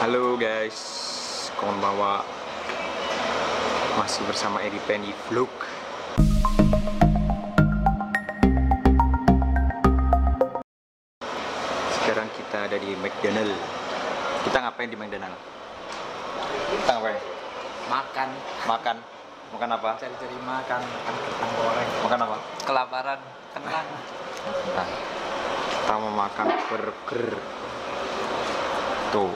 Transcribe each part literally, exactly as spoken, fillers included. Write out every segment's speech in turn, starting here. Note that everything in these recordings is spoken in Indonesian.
Halo guys, konbanwa. Masih bersama Edi Penny Vlog. Sekarang kita ada di McDonald. Kita ngapain di McDonald? Kita ngapain? Makan. Makan. Makan apa? Cari-cari makan, makan kentang goreng. Makan apa? Kelaparan, kentang. Nah, kita mau makan burger. Tuh.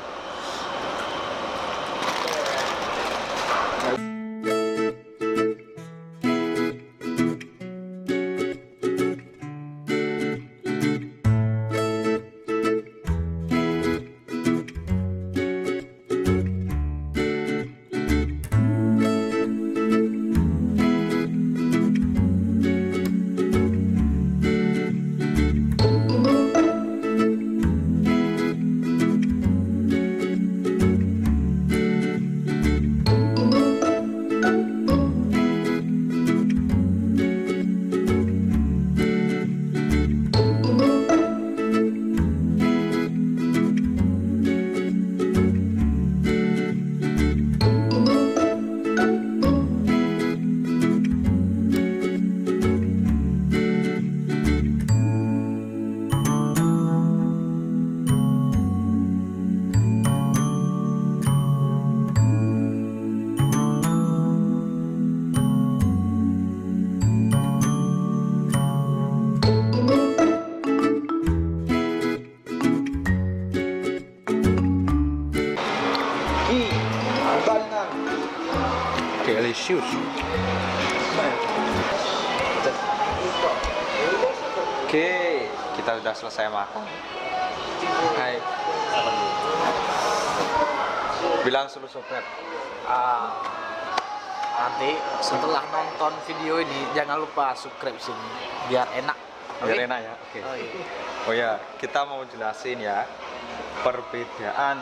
Delicious. Oke, kita udah selesai makan. Hai. Bilang seluruh sobat. Ah, nanti setelah nonton video ini jangan lupa subscribe sini biar enak. Biar Oke? enak ya. Oke. Oh, iya. Oh ya, kita mau jelasin ya perbedaan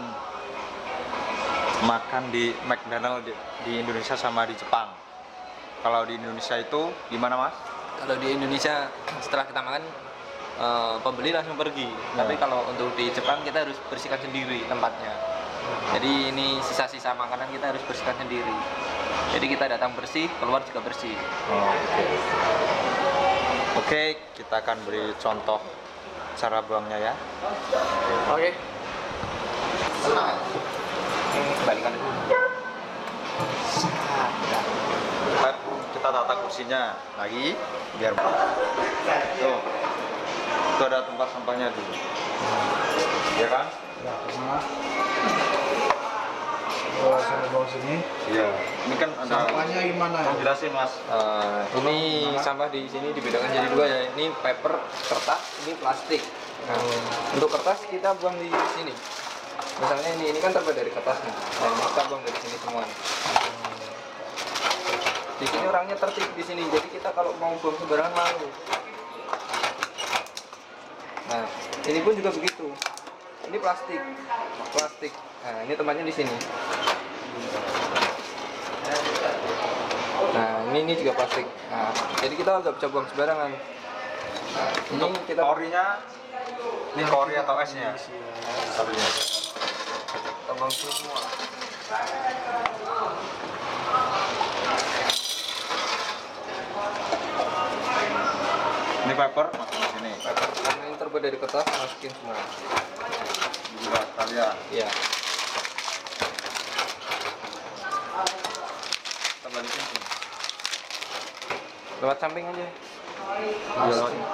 makan di McDonald di, di Indonesia sama di Jepang. Kalau di Indonesia itu gimana, Mas? Kalau di Indonesia setelah kita makan eh, pembeli langsung pergi. Ya. Tapi kalau untuk di Jepang kita harus bersihkan sendiri tempatnya. Jadi ini sisa-sisa makanan kita harus bersihkan sendiri. Jadi kita datang bersih, keluar juga bersih. Oh, Oke, Oke, kita akan beri contoh cara buangnya ya. Oke. Tenang. Ini kembalikan dulu. Kita, kita tata kursinya lagi biar tuh. Itu ada tempat sampahnya dulu. Ya kan? Ya, nah. Bawa sampai bawah sini. Iya. Ini kan ada Sampahnya gimana ya? jelasin, Mas. Eh, ini sampah di sini dibedakan jadi dua ya. Ini paper kertas, ini plastik. Nah, untuk kertas kita buang di sini. Misalnya ini ini kan terbuat dari kertas nih. Nah, ini kita buang dari sini semua. nih. Di sini orangnya tertib di sini. Jadi kita kalau mau buang sembarangan malu. Nah, ini pun juga begitu. Ini plastik. Plastik. Nah, ini tempatnya di sini. Nah, ini ini juga plastik. Nah, jadi kita nggak bisa buang sembarangan. Nah, ini Untuk kita korinya ini kori atau esnya? Satunya. kita buang semua. Ini paper masuk di sini. Karena ini terbuat dari kertas, masukin semua. Juga kalian. Iya. Kita balikin sini. Lewat samping aja. Iya, lewat sini.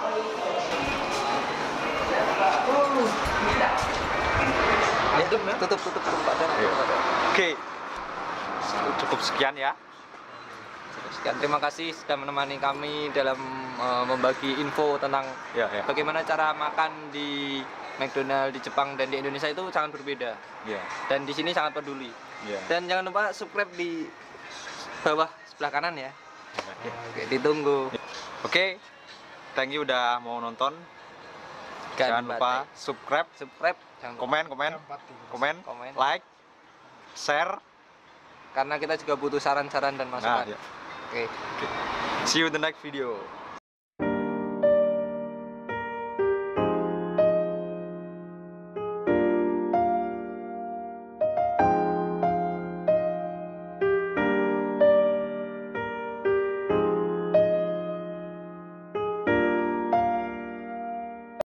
Ya, tutup, tutup, tutup, tutup, Pak Dan. Iya. Oke. Cukup sekian ya. Sekian, terima kasih sudah menemani kami dalam uh, membagi info tentang Ya, ya. bagaimana cara makan di McDonald di Jepang dan di Indonesia itu sangat berbeda. Iya. Dan di sini sangat peduli. Iya. Dan jangan lupa subscribe di bawah sebelah kanan ya. Oke, ditunggu. Oke. Thank you udah mau nonton. Jangan lupa subscribe, subscribe, jangan lupa. komen, komen, komen, Komen. like, share. Karena kita juga butuh saran-saran dan Nah, masukan. ya. Oke. See you in the next video.